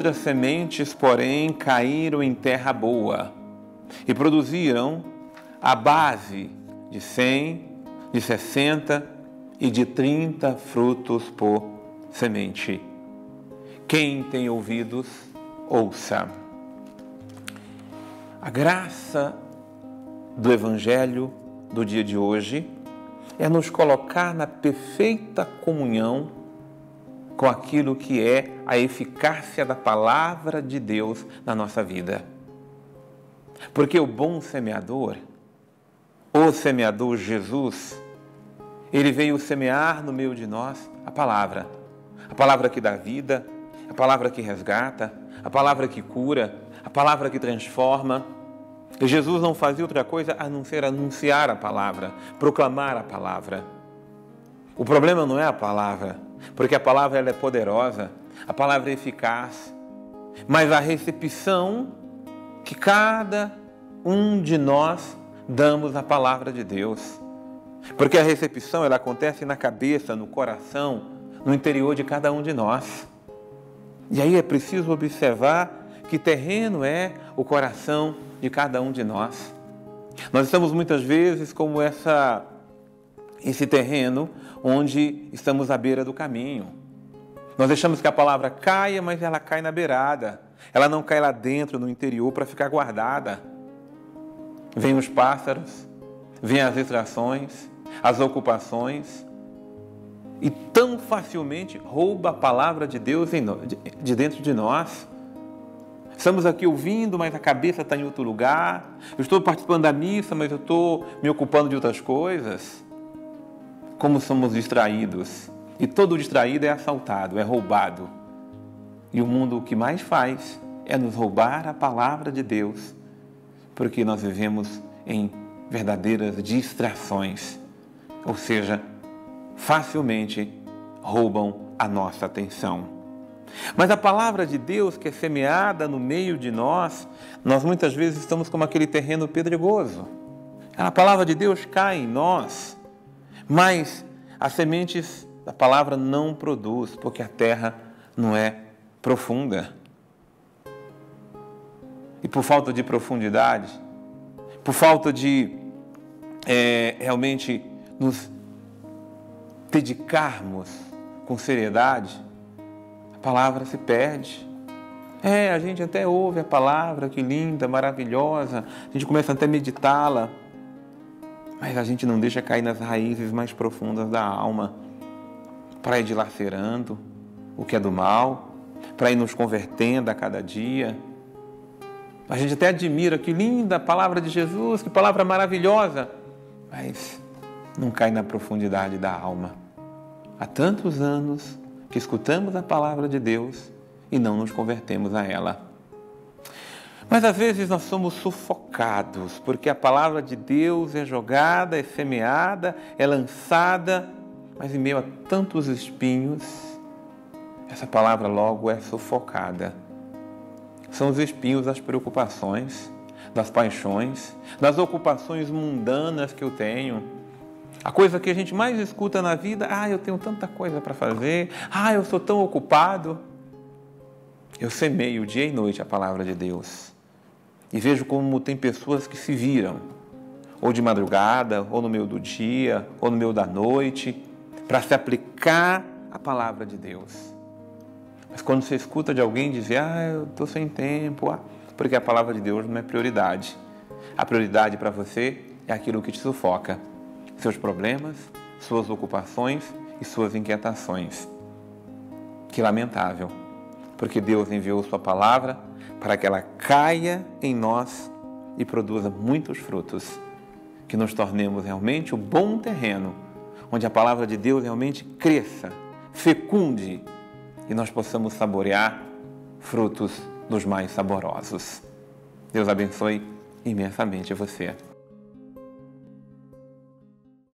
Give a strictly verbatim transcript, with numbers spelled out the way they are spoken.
Outras sementes, porém, caíram em terra boa e produziram a base de cem, de sessenta e de trinta frutos por semente. Quem tem ouvidos, ouça. A graça do Evangelho do dia de hoje é nos colocar na perfeita comunhão com aquilo que é a eficácia da palavra de Deus na nossa vida. Porque o bom semeador, o semeador Jesus, ele veio semear no meio de nós a palavra. A palavra que dá vida, a palavra que resgata, a palavra que cura, a palavra que transforma. E Jesus não fazia outra coisa a não ser anunciar a palavra, proclamar a palavra. O problema não é a palavra, porque a palavra ela é poderosa, a palavra é eficaz, mas a recepção que cada um de nós damos à palavra de Deus. Porque a recepção ela acontece na cabeça, no coração, no interior de cada um de nós. E aí é preciso observar que terreno é o coração de cada um de nós. Nós estamos muitas vezes como essa, esse terreno onde estamos à beira do caminho. Nós deixamos que a palavra caia, mas ela cai na beirada. Ela não cai lá dentro, no interior, para ficar guardada. Vêm os pássaros, vêm as distrações, as ocupações, e tão facilmente rouba a palavra de Deus de dentro de nós. Estamos aqui ouvindo, mas a cabeça está em outro lugar. Eu estou participando da missa, mas eu estou me ocupando de outras coisas. Como somos distraídos. E todo distraído é assaltado, é roubado. E o mundo o que mais faz é nos roubar a palavra de Deus, porque nós vivemos em verdadeiras distrações. Ou seja, facilmente roubam a nossa atenção. Mas a palavra de Deus que é semeada no meio de nós, nós muitas vezes estamos como aquele terreno pedregoso. A palavra de Deus cai em nós, mas as sementes da palavra não produz, porque a terra não é profunda. E por falta de profundidade, por falta de é, realmente nos dedicarmos com seriedade, a palavra se perde. É, a gente até ouve a palavra, que linda, maravilhosa, a gente começa até a meditá-la, mas a gente não deixa cair nas raízes mais profundas da alma, para ir dilacerando o que é do mal, para ir nos convertendo a cada dia. A gente até admira, que linda a palavra de Jesus, que palavra maravilhosa, mas não cai na profundidade da alma. Há tantos anos que escutamos a palavra de Deus e não nos convertemos a ela. Mas às vezes nós somos sufocados, porque a palavra de Deus é jogada, é semeada, é lançada, mas em meio a tantos espinhos, essa palavra logo é sufocada. São os espinhos das preocupações, das paixões, das ocupações mundanas que eu tenho. A coisa que a gente mais escuta na vida: ah, eu tenho tanta coisa para fazer, ah, eu sou tão ocupado. Eu semeio dia e noite a palavra de Deus e vejo como tem pessoas que se viram, ou de madrugada, ou no meio do dia, ou no meio da noite, para se aplicar a palavra de Deus. Mas quando você escuta de alguém dizer: ah, eu estou sem tempo, ah, porque a palavra de Deus não é prioridade. A prioridade para você é aquilo que te sufoca. Seus problemas, suas ocupações e suas inquietações. Que lamentável, porque Deus enviou sua palavra para que ela caia em nós e produza muitos frutos, que nos tornemos realmente o bom terreno, onde a palavra de Deus realmente cresça, fecunde, e nós possamos saborear frutos dos mais saborosos. Deus abençoe imensamente você.